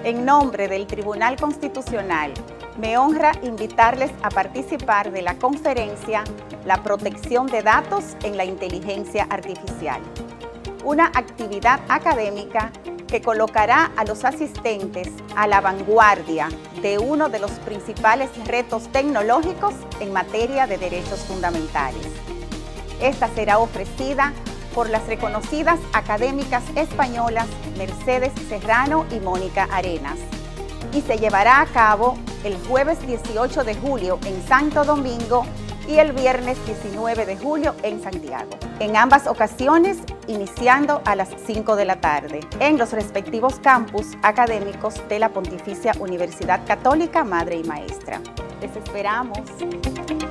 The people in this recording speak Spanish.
En nombre del Tribunal Constitucional, me honra invitarles a participar de la conferencia La protección de datos en la inteligencia artificial, una actividad académica que colocará a los asistentes a la vanguardia de uno de los principales retos tecnológicos en materia de derechos fundamentales. Esta será ofrecida por las reconocidas académicas españolas Mercedes Serrano y Mónica Arenas y se llevará a cabo el jueves 18 de julio en Santo Domingo y el viernes 19 de julio en Santiago. En ambas ocasiones, iniciando a las 5 de la tarde, en los respectivos campus académicos de la Pontificia Universidad Católica Madre y Maestra. Les esperamos.